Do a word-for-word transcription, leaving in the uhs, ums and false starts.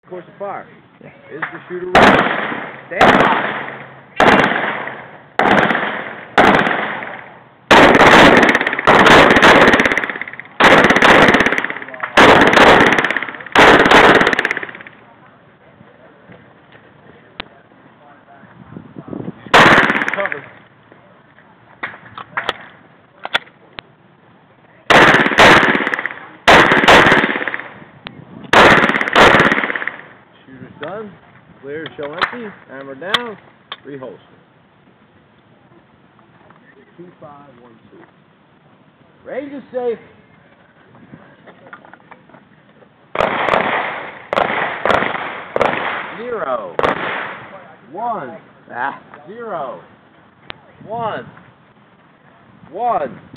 Course of fire. Yes. Is the shooter ready? Stand by. Cover. Shooter's done. Clear, show empty. Hammer down. Reholster. Two five one two. Range is safe. Zero. One. Ah. Zero. One. One.